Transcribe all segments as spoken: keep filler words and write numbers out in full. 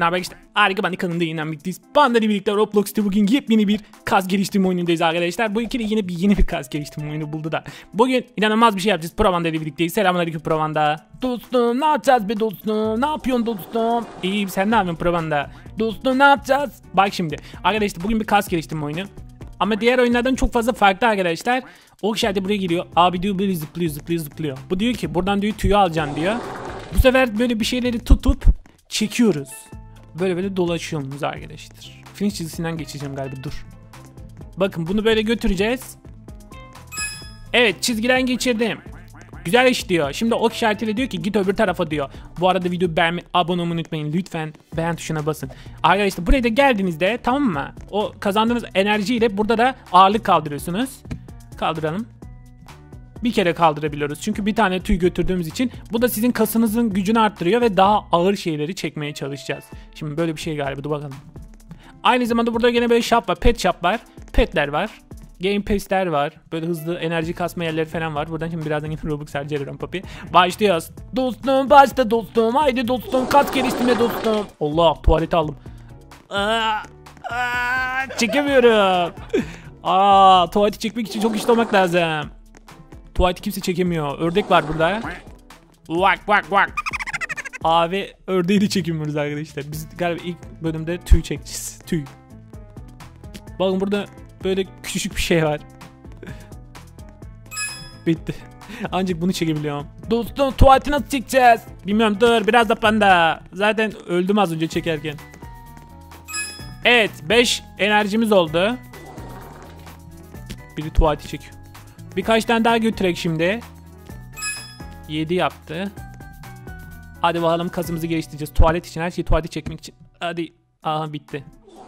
Ne haber işte? Harika, ben de kanalımda yeniden birlikteyiz. Panda ile birlikte Roblox'ta bugün yepyeni bir kas geliştirme oyunundayız arkadaşlar. Bu ikili yine bir yeni bir kas geliştirme oyunu buldu da. Bugün inanılmaz bir şey yapacağız. Provanda ile birlikteyiz. Selamünaleyküm Provanda. Dostum ne yapacağız be dostum? Ne yapıyorsun dostum? İyiyim, sen ne yapıyorsun Provanda? Dostum ne yapacağız? Bak şimdi. Arkadaşlar bugün bir kas geliştirme oyunu. Ama diğer oyunlardan çok fazla farklı arkadaşlar. O kişi buraya geliyor. Abi diyor böyle zıplıyor zıplıyor zıplıyor. Bu diyor ki buradan diyor tüyü alacaksın diyor. Bu sefer böyle bir şeyleri tutup çekiyoruz. Böyle böyle dolaşıyoruz arkadaşlar. Finish çizgisinden geçeceğim galiba, dur. Bakın bunu böyle götüreceğiz. Evet, çizgiden geçirdim. Güzel iş diyor. Şimdi ok işaretiyle diyor ki git öbür tarafa diyor. Bu arada videoyu beğenmeyi, abone olmayı unutmayın. Lütfen beğen tuşuna basın. Arkadaşlar buraya da geldiğinizde, tamam mı? O kazandığınız enerjiyle burada da ağırlık kaldırıyorsunuz. Kaldıralım. Bir kere kaldırabiliyoruz. Çünkü bir tane tüy götürdüğümüz için. Bu da sizin kasınızın gücünü arttırıyor ve daha ağır şeyleri çekmeye çalışacağız. Şimdi böyle bir şey galiba, dur bakalım. Aynı zamanda burada gene böyle shop var. Pet shop var. Petler var. Game Pass'ler var. Böyle hızlı enerji kasma yerleri falan var. Buradan şimdi birazdan yine Robux harcarım papi. Başlıyoruz. Dostum başla dostum. Haydi dostum. Kas geliştirme dostum. Allah, tuvalete aldım. Aa, aa, çekemiyorum. Aa, tuvaleti çekmek için çok işte olmak lazım. Tuvaleti kimse çekemiyor. Ördek var burada. Vak vak vak. Abi ördeği de çekemiyoruz arkadaşlar. Biz galiba ilk bölümde tüy çekeceğiz. Tüy. Bakın burada böyle küçücük bir şey var. Bitti. Ancak bunu çekebiliyorum. Dostum tuvaleti nasıl çekeceğiz? Bilmiyorum, dur biraz da panda. Zaten öldüm az önce çekerken. Evet, beş enerjimiz oldu. Biri tuvaleti çekiyor. Birkaç tane daha götürek şimdi. yedi yaptı. Hadi bakalım, kasımızı geliştireceğiz. Tuvalet için, her şeyi tuvalete çekmek için. Hadi. Aha bitti.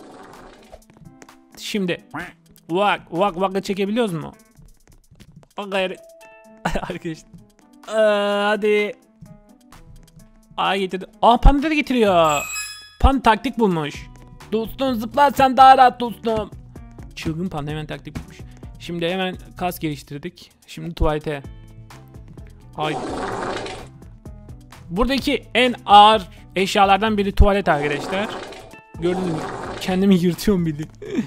Şimdi. Vak vak vakla çekebiliyoruz mu? O gayrı. Arkadaşlar. Aa, hadi. Aa getirdi. Aa, panda da getiriyor. Panda taktik bulmuş. Dostum zıplarsan daha rahat dostum. Çılgın panda hemen taktik bulmuş. Şimdi hemen kas geliştirdik. Şimdi tuvalete. Haydi. Buradaki en ağır eşyalardan biri tuvalet arkadaşlar. Gördünüz mü? Kendimi yırtıyorum bildiğin.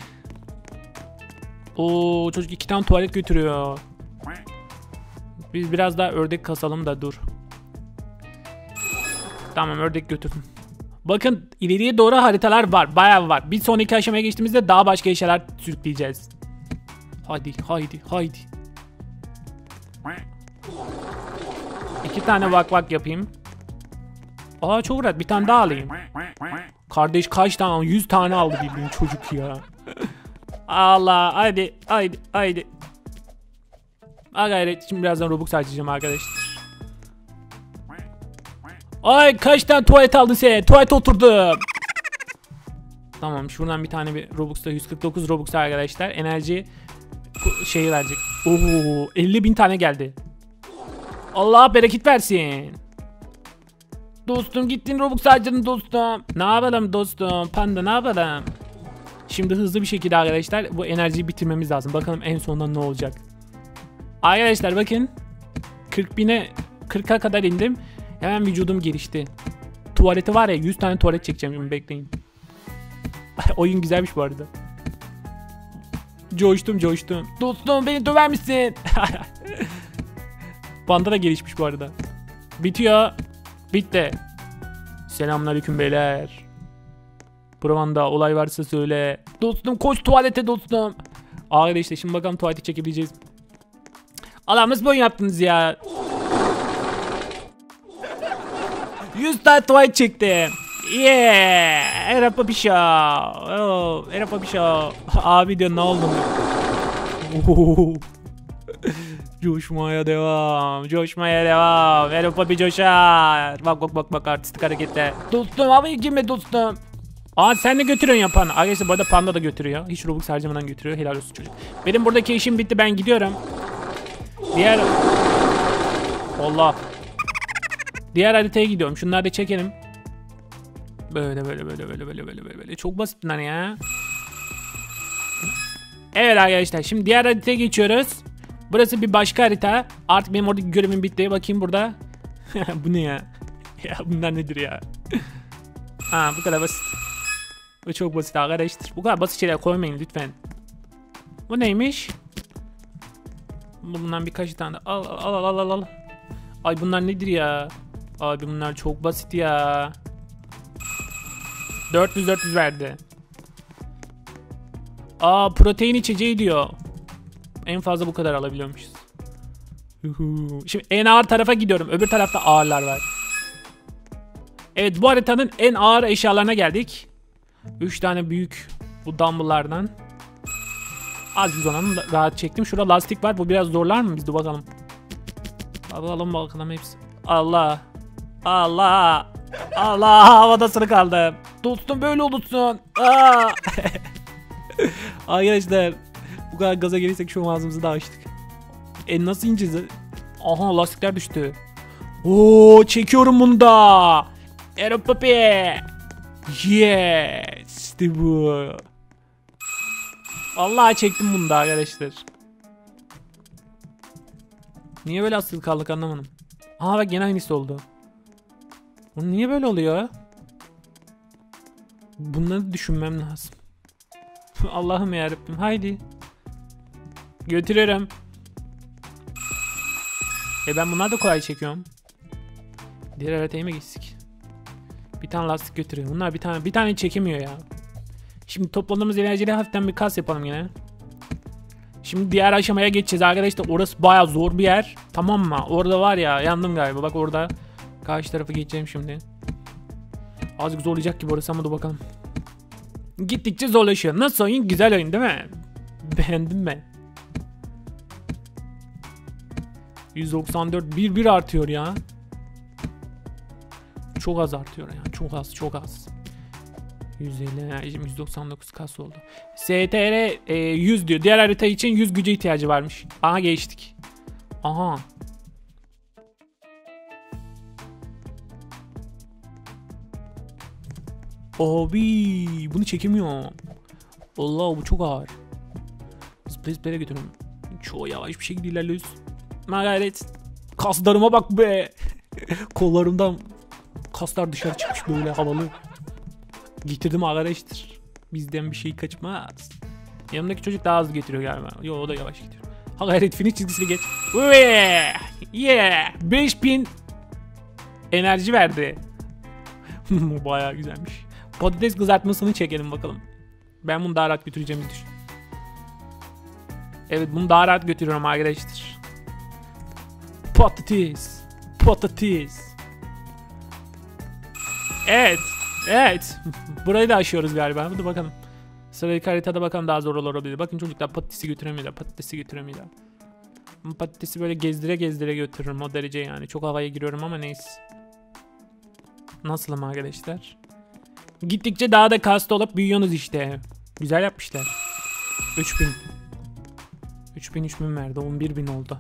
Oo, çocuk iki tane tuvalet götürüyor. Biz biraz daha ördek kasalım da dur. Tamam, ördek götürdüm. Bakın ileriye doğru haritalar var. Bayağı var. Bir sonraki aşamaya geçtiğimizde daha başka eşyalar sürükleyeceğiz. Haydi haydi haydi. İki tane vak vak yapayım. Aa çok rahat, bir tane daha alayım. Kardeş kaç tane? yüz tane aldı bildiğin çocuk ya. Allah, haydi haydi haydi. Ha gayret, şimdi birazdan Robux harcayacağım arkadaşlar. Ay kaç tane tuvalet aldın sen? Tuvalet oturdum. Tamam, şuradan bir tane bir Robux'ta yüz kırk dokuz Robux arkadaşlar. Enerji şeyi verecek. Oo, elli bin tane geldi. Allah bereket versin. Dostum gittin Robux harcadın dostum. Ne yapalım dostum? Panda ne yapalım? Şimdi hızlı bir şekilde arkadaşlar bu enerjiyi bitirmemiz lazım. Bakalım en sonunda ne olacak. Arkadaşlar bakın. kırk bine kırka kadar indim. Hemen vücudum gelişti. Tuvaleti var ya, yüz tane tuvalet çekeceğim şimdi, bekleyin. Oyun güzelmiş bu arada. Coştum coştum. Dostum beni döver misin? Panda da gelişmiş bu arada. Bitiyor. Bitti. Selamünaleyküm beyler. Provanda olay varsa söyle. Dostum koş tuvalete dostum. Arkadaşlar şimdi bakalım tuvaleti çekebileceğiz. Allah'ım nasıl bir oyun yaptınız ya. yüz tane tuvalet çektim. Yeah. Erapa bir şey. Oh, Erapa bir şey. Abi diyor ne oldu? Coşmaya devam. Coşmaya devam. Erapa bir coşar. Bak bak bak bak, artistik hareketler. Dostum abi girme dostum. Aa sen de götürüyorsun yapan. Arkadaşlar bu arada panda da götürüyor. Hiç Robux harcamadan götürüyor. Helal olsun çocuk. Benim buradaki işim bitti, ben gidiyorum. Diğer Allah. Diğer haritaya gidiyorum. Şunları da çekelim. Böyle böyle böyle böyle böyle böyle böyle böyle. Çok basit lan ya. Evet arkadaşlar şimdi diğer haritaya geçiyoruz. Burası bir başka harita. Artık benim oradaki görevim bitti. Bakayım burada. Bu ne ya? Ya bunlar nedir ya? Ha, bu kadar basit. Bu çok basit arkadaşlar. Bu kadar basit şeyler koymayın lütfen. Bu neymiş? Bundan birkaç tane. Al al al al al. Ay bunlar nedir ya? Abi bunlar çok basit ya. dört yüz dört yüz verdi. Aa, protein içeceği diyor. En fazla bu kadar alabiliyormuşuz. Şimdi en ağır tarafa gidiyorum. Öbür tarafta ağırlar var. Evet, bu haritanın en ağır eşyalarına geldik. üç tane büyük bu dumbbell'lardan. Az biz onu rahat çektim. Şurada lastik var. Bu biraz zorlar mı? Biz de bakalım. Bakalım bakalım hepsi. Allah. Allah. Allah, havada sırı kaldım. Dostum böyle olursun. Aa. Arkadaşlar bu kadar gaza gelirsek şu ağzımızı da açtık. E nasıl ineceğiz? Aha, lastikler düştü. Oo, çekiyorum bunu da. Aeropapi. Yes. İşte bu. Vallahi çektim bunu da arkadaşlar. Niye böyle asılı kaldık anlamadım. Aha bak, yine aynısı oldu. Bu niye böyle oluyor? Bunları düşünmem lazım. Allah'ım yarabbim, haydi. Götürüyorum. E ben bunları da kolay çekiyorum. Diğer haritaya mı geçtik? Bir tane lastik götürüyor. Bunlar bir tane bir tane çekemiyor ya. Şimdi topladığımız enerjiyle hafiften bir kas yapalım yine. Şimdi diğer aşamaya geçeceğiz arkadaşlar. Orası bayağı zor bir yer. Tamam mı? Orada var ya, yandım galiba. Bak orada. Karşı tarafı geçeceğim şimdi. Azıcık zorlayacak gibi orası ama dur bakalım. Gittikçe zorlaşıyor. Nasıl oyun? Güzel oyun değil mi? Beğendim ben. yüz doksan dört bir bir artıyor ya. Çok az artıyor ya. Çok az, çok az. yüz elli, yüz doksan dokuz kas oldu. S T R e, yüz diyor. Diğer harita için yüz güce ihtiyacı varmış. Aha, geçtik. Aha. Abi bunu çekemiyor. Allah, bu çok ağır. Zıplaya zıplaya götürüyorum. Çok yavaş bir şekilde ilerliyoruz. Gayret. Kaslarıma bak be. Kollarımdan kaslar dışarı çıkmış böyle havalı. Getirdim arkadaşlar. Bizden bir şey kaçmaz. Yanımdaki çocuk daha hızlı getiriyor galiba. Yo, o da yavaş getiriyor. Ha gayret, finish çizgisini geç. Yeah. beş bin enerji verdi. Bayağı güzelmiş. Patates kızartmasını çekelim bakalım. Ben bunu daha rahat götüreceğimizi düşün. Evet, bunu daha rahat götürüyorum arkadaşlar. Patates. Patates. Evet. Evet. Burayı da aşıyoruz galiba. Hadi bakalım. Sıradaki haritada bakalım daha zor olabilir. Bakın çocuklar, patatesi götüremiyorlar. Patatesi götüremiyorlar. Patatesi böyle gezdire gezdire götürürüm o derece yani. Çok havaya giriyorum ama neyse. Nasılım arkadaşlar? Gittikçe daha da kaslı olup büyüyorsunuz işte. Güzel yapmışlar. üç bin. üç bin üç bin verdi. on bir bin oldu.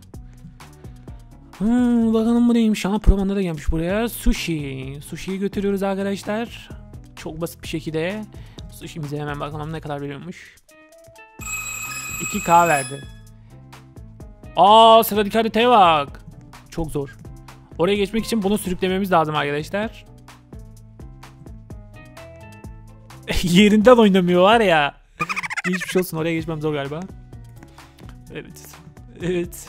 Hmm, bakalım bu neymiş. Aha, Provan'da da gelmiş buraya. Sushi. Sushi'yi götürüyoruz arkadaşlar. Çok basit bir şekilde. Sushi'mize hemen bakalım ne kadar veriyormuş. iki K verdi. Aa, sıradaki haritaya bak. Çok zor. Oraya geçmek için bunu sürüklememiz lazım arkadaşlar. Yerinden oynamıyor var ya. Hiçbir şey olsun, oraya geçmem zor galiba. Evet. Evet.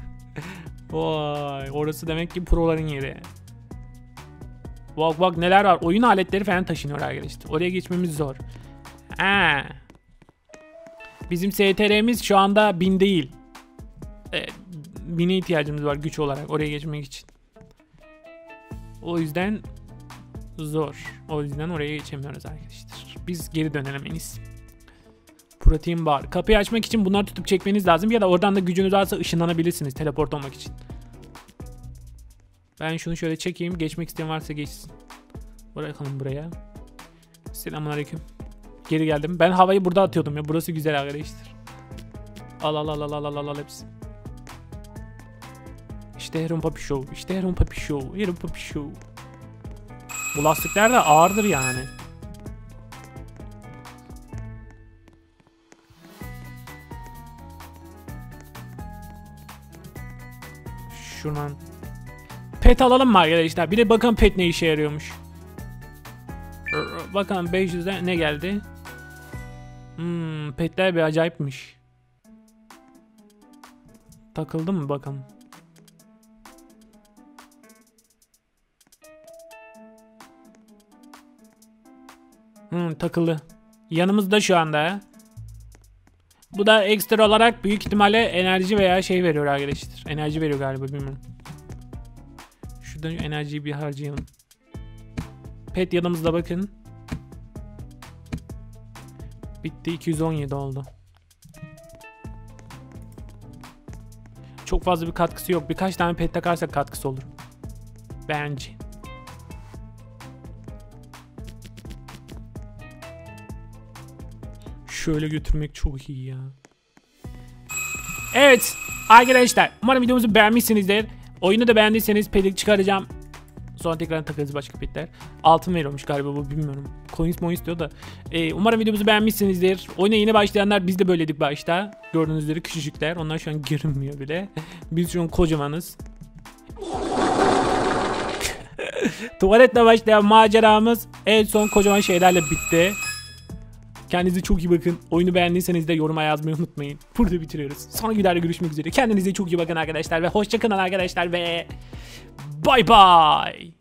Vay, orası demek ki proların yeri. Bak bak neler var. Oyun aletleri falan taşınıyor arkadaşlar. Oraya geçmemiz zor. Ha. Bizim S T R'miz şu anda bin değil. E, bine ihtiyacımız var güç olarak oraya geçmek için. O yüzden zor. O yüzden oraya geçemiyoruz arkadaşlar. Biz geri dönelim en iyisi. Protein bar. Kapıyı açmak için bunları tutup çekmeniz lazım. Ya da oradan da gücünüz varsa ışınlanabilirsiniz teleport olmak için. Ben şunu şöyle çekeyim. Geçmek isteyen varsa geçsin. Bırakalım buraya. Selamünaleyküm. Geri geldim. Ben havayı burada atıyordum ya. Burası güzel arkadaşlar. Al al al al al al al hepsi. İşte Heron Papi Show. İşte Heron Papi Show. Heron Papi Show. Bu lastikler de ağırdır yani. Şuradan. Pet alalım mı arkadaşlar? Bir de bakın pet ne işe yarıyormuş. bakalım beş yüzde ne geldi? Hmm, petler bir acayipmiş. Takıldı mı bakalım. Hmm, takılı. Yanımızda şu anda. Bu da ekstra olarak büyük ihtimalle enerji veya şey veriyor arkadaşlar. Enerji veriyor galiba, bilmiyorum. Şuradan enerjiyi bir harcayalım. Pet yanımızda bakın. Bitti, iki yüz on yedi oldu. Çok fazla bir katkısı yok. Birkaç tane pet takarsak katkısı olur. Bence. Şöyle götürmek çok iyi ya. Evet arkadaşlar, umarım videomuzu beğenmişsinizdir. Oyunu da beğendiyseniz pedik çıkaracağım. Sonra tekrar takarız başka petler. Altın veriyormuş galiba bu, bilmiyorum. Coins moins diyor da. Ee, umarım videomuzu beğenmişsinizdir. Oyuna yeni başlayanlar, biz de böyledik başta. Gördüğünüz üzere küçücükler. Onlar şu an görünmüyor bile. Biz şu an kocamanız. Tuvaletle başlayan maceramız en son kocaman şeylerle bitti. Kendinize çok iyi bakın. Oyunu beğendiyseniz de yoruma yazmayı unutmayın. Burada bitiriyoruz. Sonraki videoda görüşmek üzere. Kendinize çok iyi bakın arkadaşlar ve hoşça kalın arkadaşlar ve bye bye.